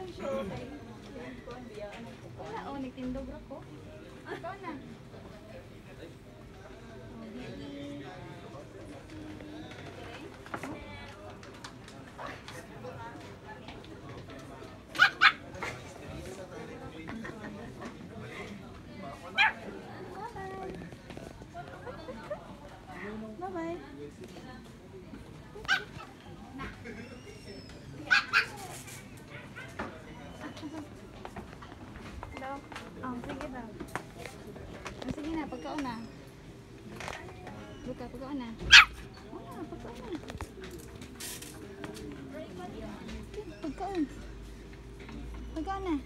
Wala, oh, nagtindog ako. Ikaw na. Bye-bye. Hello? Oh, sige daw. Oh, sige na, pagkaon na. Luka, pagkaon na. Oh, pagkaon na. Pagkaon. Pagkaon na.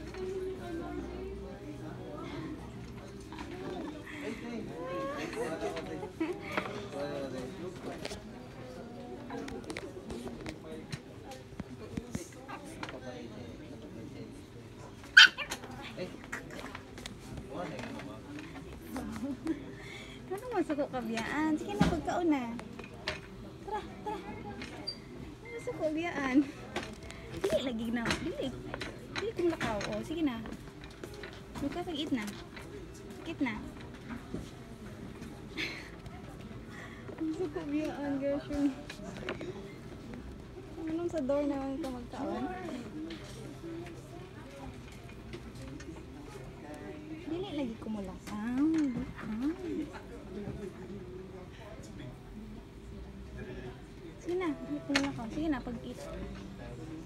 Ano masuko ka biyaan? Sige na, pagkaon na. Tara, tara. Ano masuko biyaan? Dili lagi na. Dili. Dili kong lakaw. O, sige na. Luka, pag-eat na. Pag-eat na. Masuko biyaan, gosh. Anong sa door naman ka magkaon? Dili lagi ko mulakaw. Sige na, pumulakaw. Sige na, pag-eat.